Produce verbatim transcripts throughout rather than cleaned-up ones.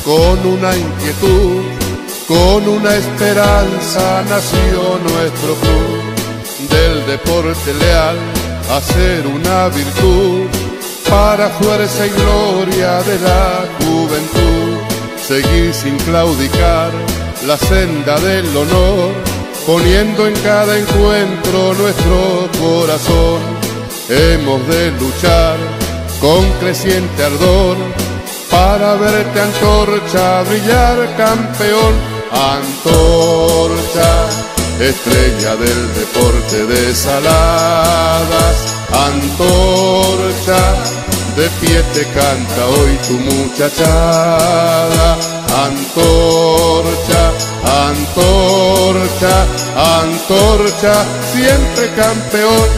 con una inquietud, con una esperanza nació nuestro club. Del deporte leal a ser una virtud, para fuerza y gloria de la juventud. Seguir sin claudicar la senda del honor, poniendo en cada encuentro nuestro corazón. Hemos de luchar con creciente ardor, para verte antorcha brillar, campeón. Antorcha, estrella del deporte de Saladas. Antorcha, de pie te canta hoy tu muchachada. Antorcha, antorcha, antorcha, siempre campeón.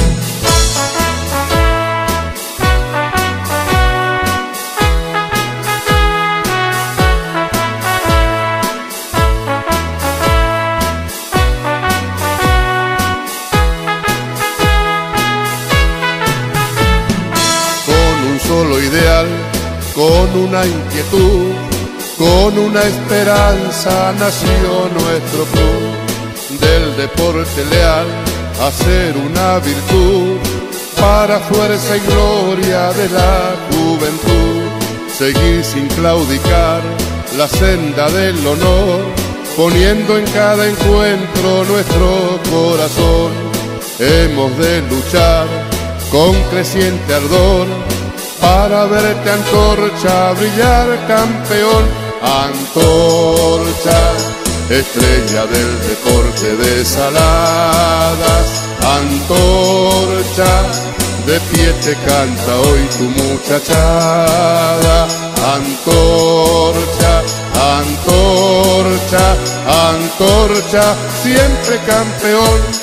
Solo ideal, con una inquietud, con una esperanza nació nuestro club. Del deporte leal a ser una virtud, para fuerza y gloria de la juventud. Seguir sin claudicar la senda del honor, poniendo en cada encuentro nuestro corazón. Hemos de luchar con creciente ardor, para verte antorcha brillar, campeón. Antorcha, estrella del deporte de Saladas. Antorcha, de pie te canta hoy tu muchachada. Antorcha, antorcha, antorcha, siempre campeón.